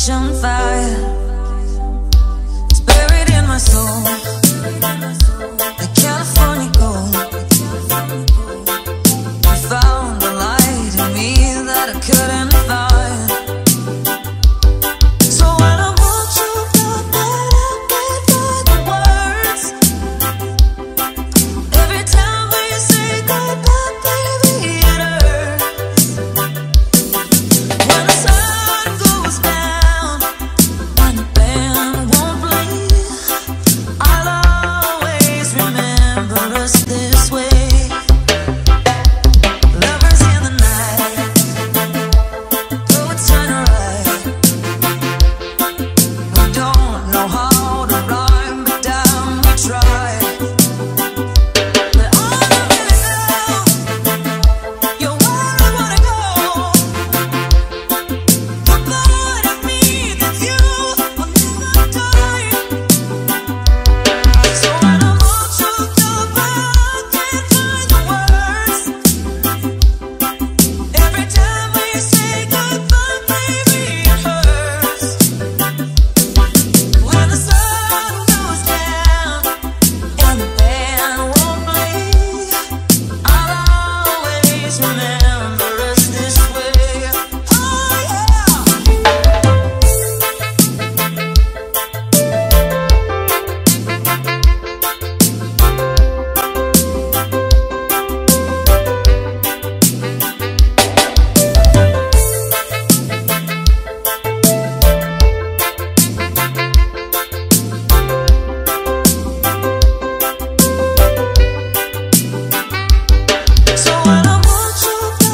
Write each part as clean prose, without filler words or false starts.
passion fire. It's buried in my soul, like California gold. You found the light in me that I couldn't find. So when I want you, God, that I can't find the words. Every time we say goodbye, baby, it hurts. When the sun goes down and the band won't play, I'll always remember us this way. Lovers in the night, though it's turning right. We don't know how to rhyme, but damn, we try. But all I really know, you're where I wanna go. The part of me that's you will never die. So when I want you, goodbye, I can't find the words. Every time we say goodbye, baby, it hurts. When the sun goes down and the band won't play, I'll always remember us this way. Oh yeah. So when I want you,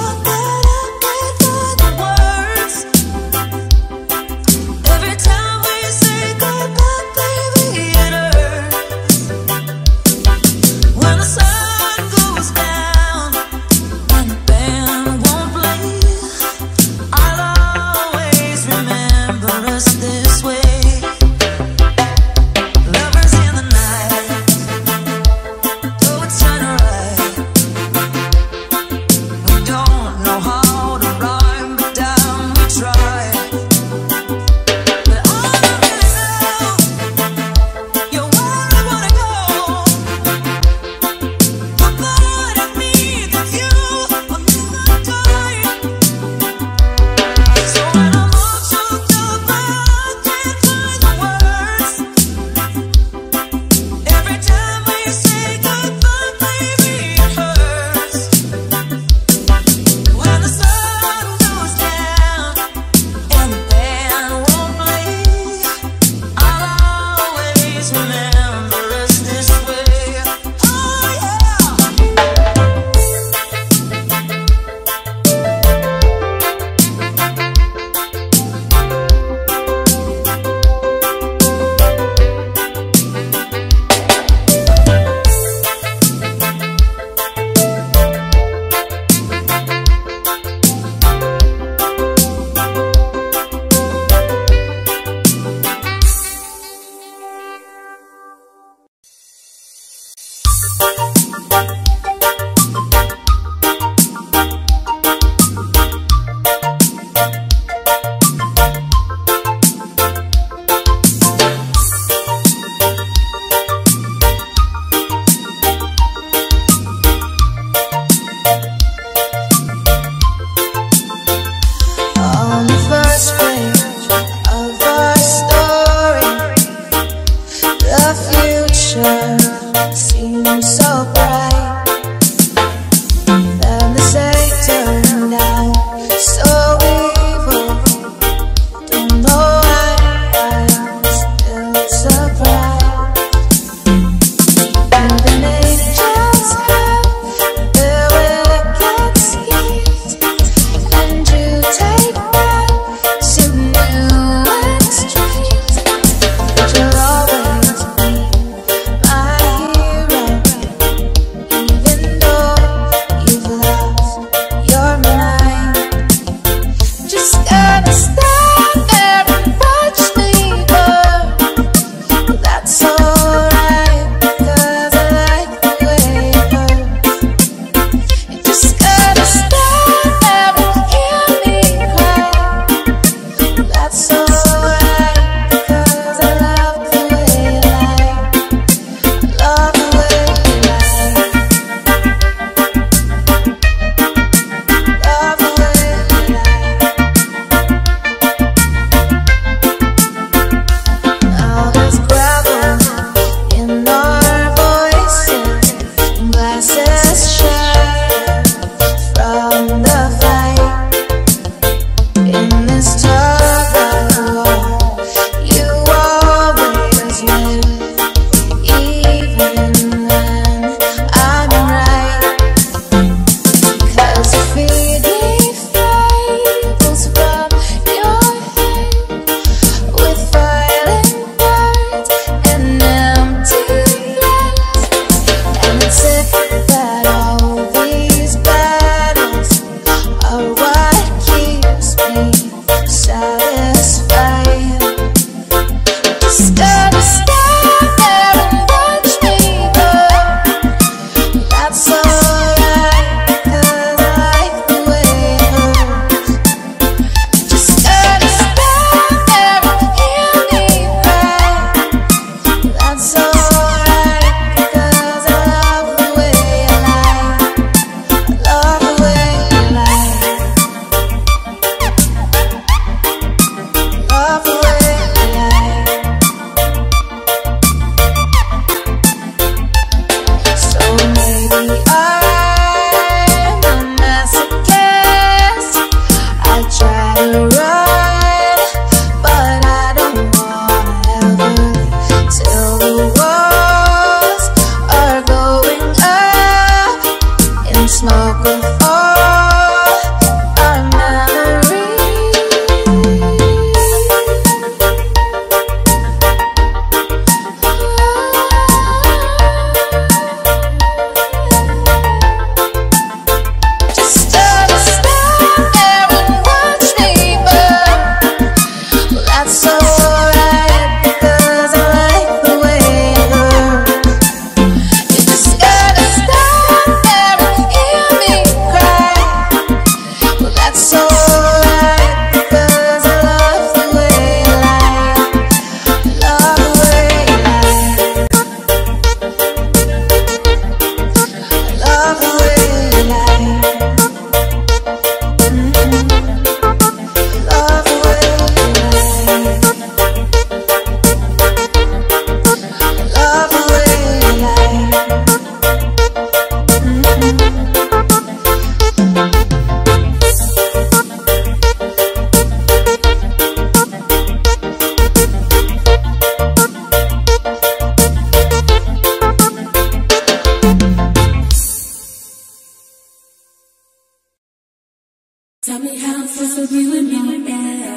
disagree with me, yeah.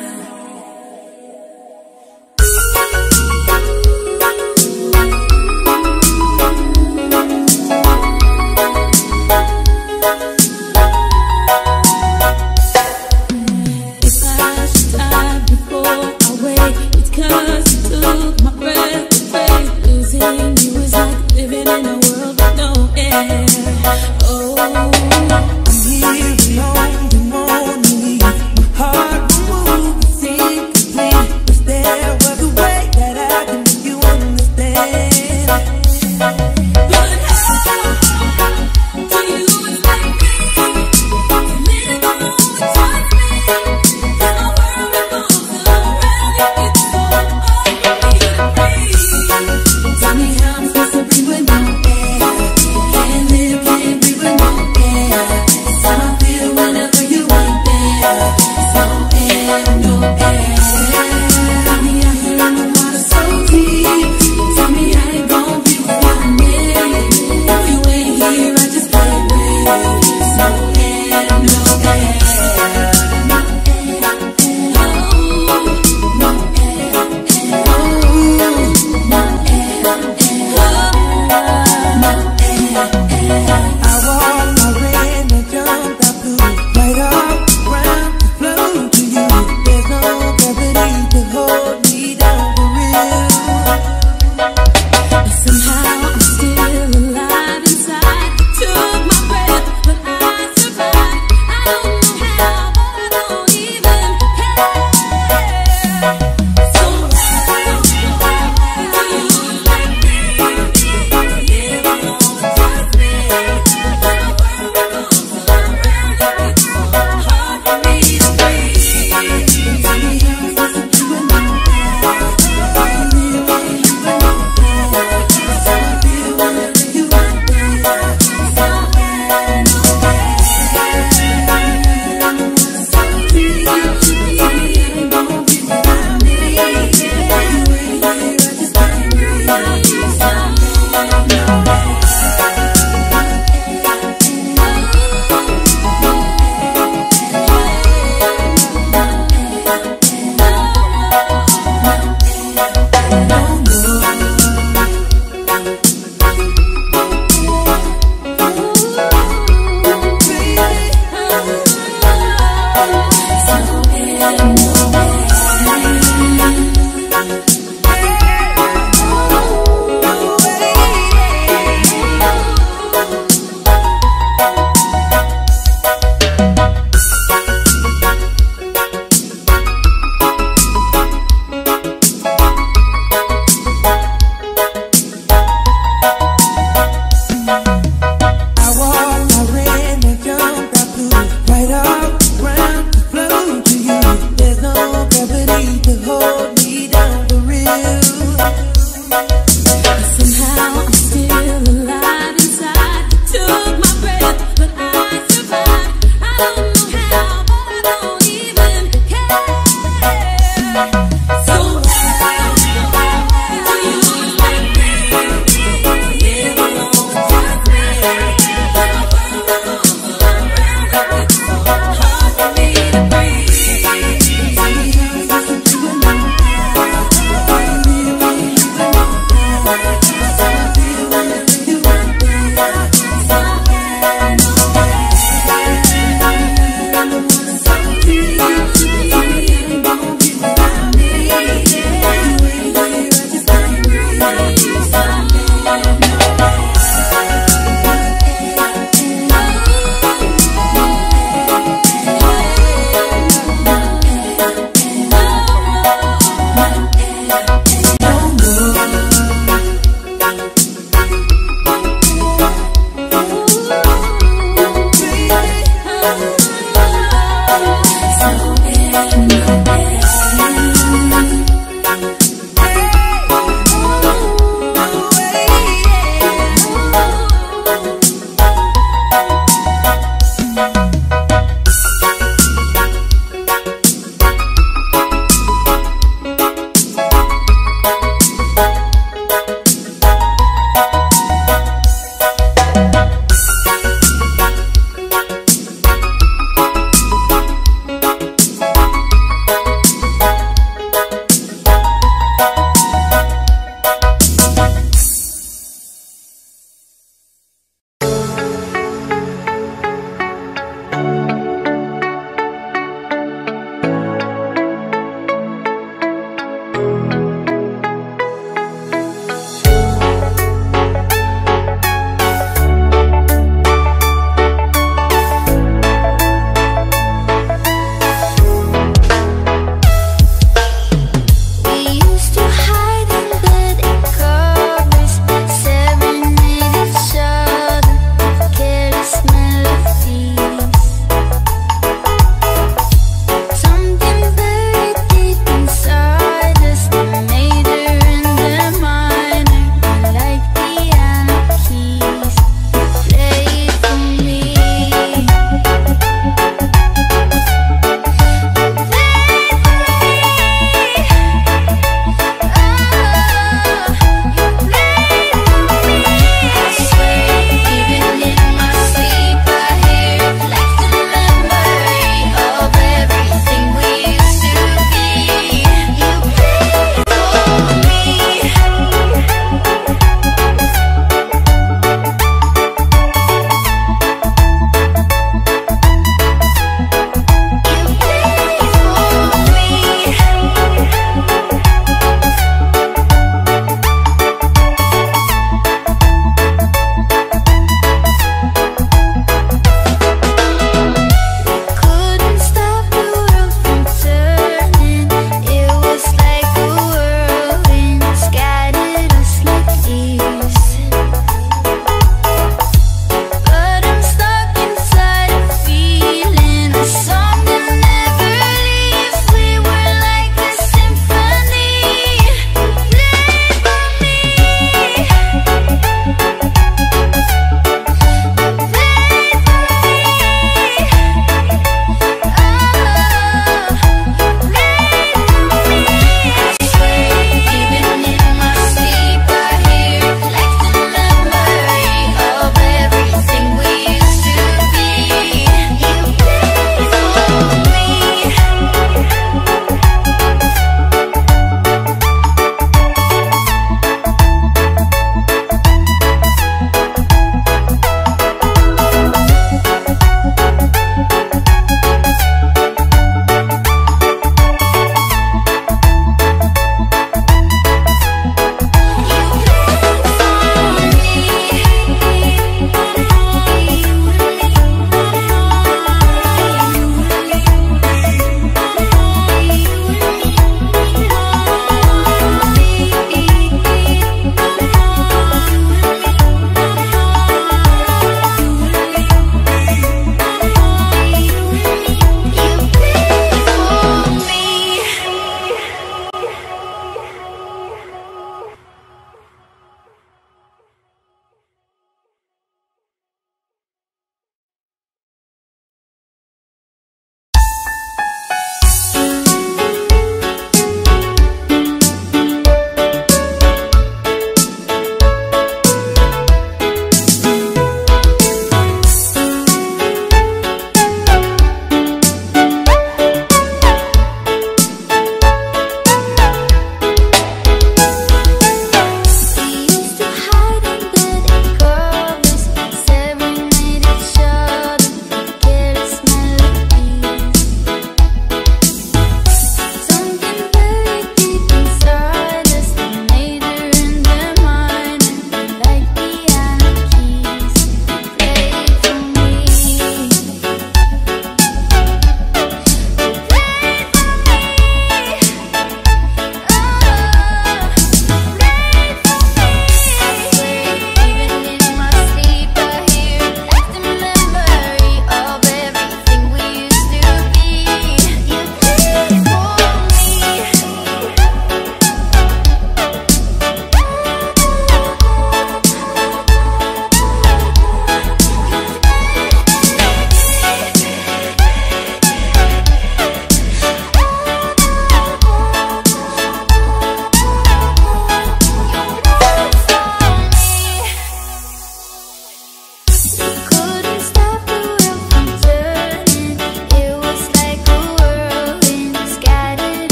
If I should die before I wake, it's 'cause you took my breath away. Losing you is like living in a world with no air. Oh, I'm here alone, you won't leave. My heart will move, it's incomplete. If there was a way that I could make you understand. But how do you explain me? Live on the time me, and my world revolves around you. It's so hard for me to breathe. Tell me how I'm supposed to be with no air. Can't live, can't breathe with no air. It's how I feel whenever you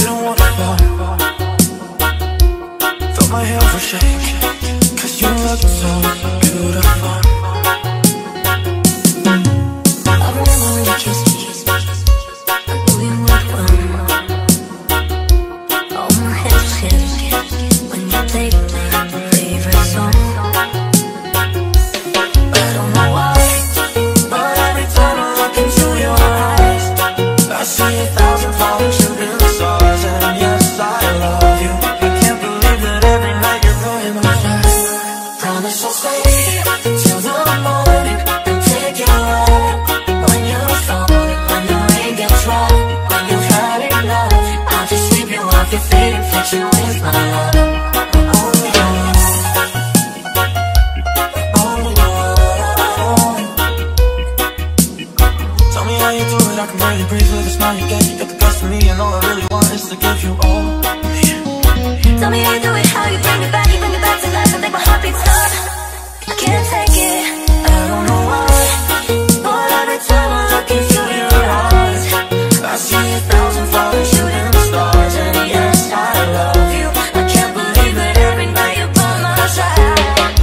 didn't want to fall. Thought my health was shaking, 'cause you look so beautiful. I remember when you kissed me, I knew you would run. All my head was heavy when you played my favorite song. I don't know why, but every time I look into your eyes, I see 1,000 falling shooting stars, and yes, I love you. I can't believe that every night you're by my side. promise I'll stay till the morning and take you out. When you're falling, when the rain gets rough, when you've had enough, I'll just sweep you off your feet and fix you with my love. Only you, only you. Tell me how you do it, I can barely breathe with the smile you get. You got the best of me, and all I really want is to give you all me. Tell me how you do it, how you bring it back to life and make my heart beat stop. I can't take it, I don't know why, but every time I look into your eyes, I see 1,000 falling shooting stars, and yes, I love you. I can't believe that every night you're by my side.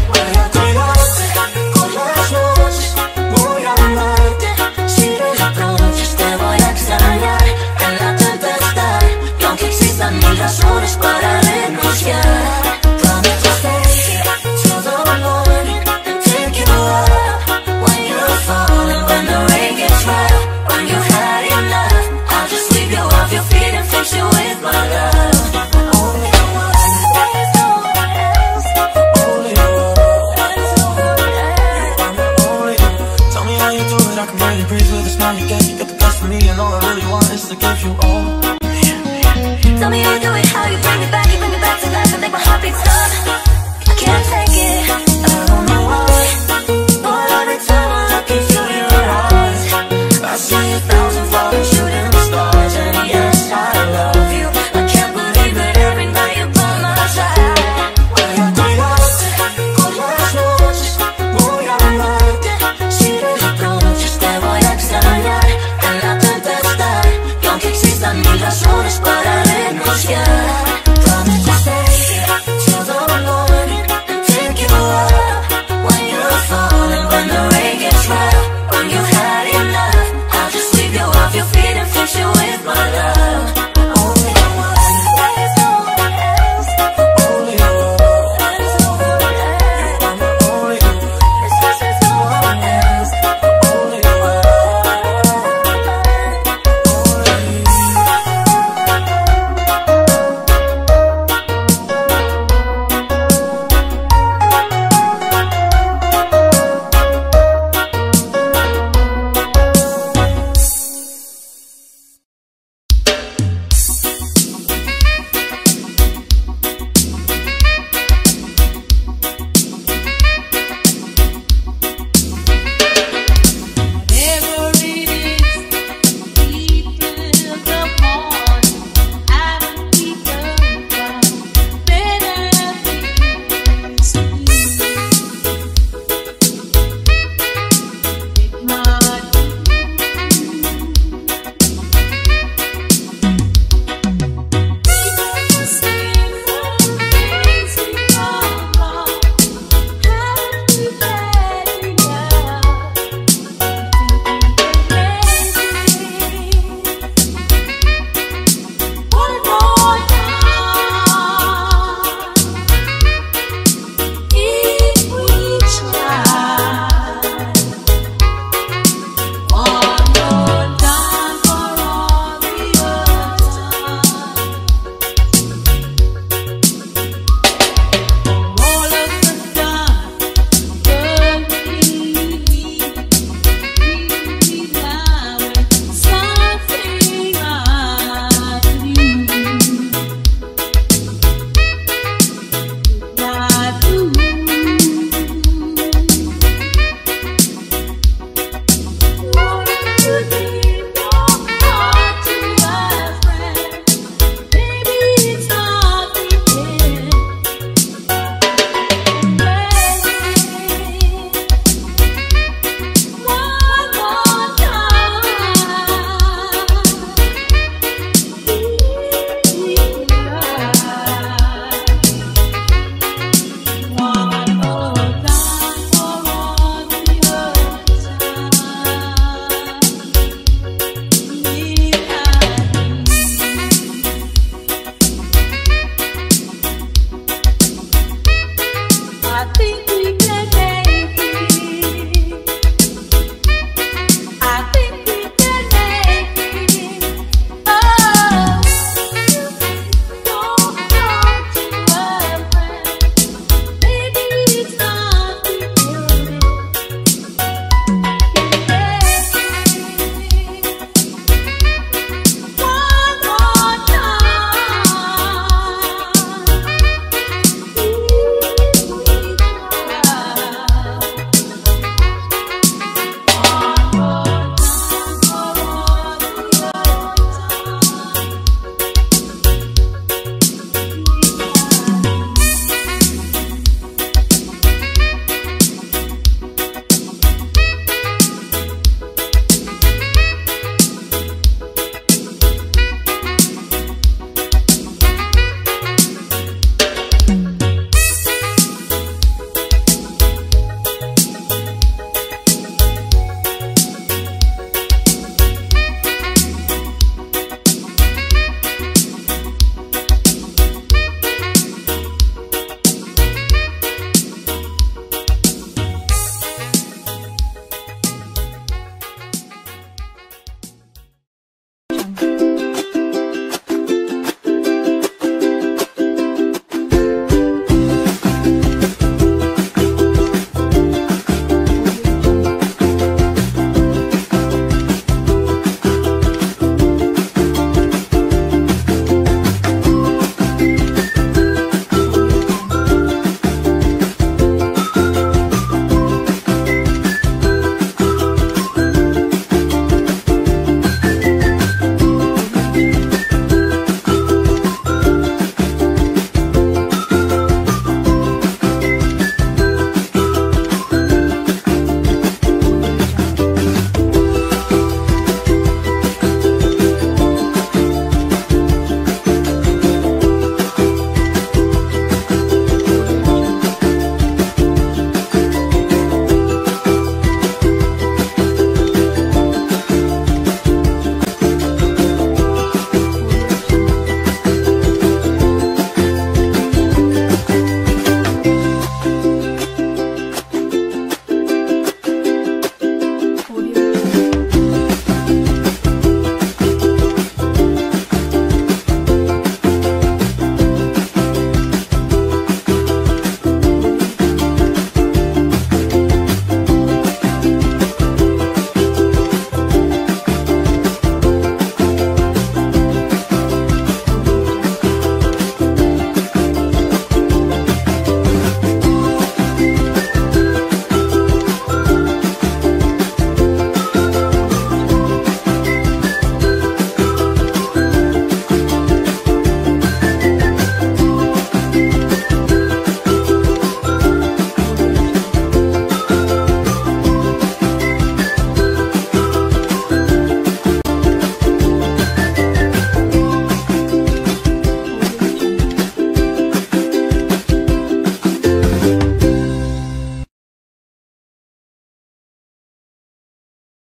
Voy a amarte. Si reproches te voy a extrañar en la tempestad, y aunque existan mil razones para renunciar, promise to stay till the morning and take you up. When you're falling, when the rain gets rough, when you've had enough, I'll just sweep you off your feet and fix you with my love. Only you, there's no one else. Only you, There's no one else. only you. Tell me how you do it, I can barely breathe with the smile you get. You got the best of me, and all I really want is to give you all me. Tell me how you do it, how you bring it back to life and make my heart beat stop. I can't take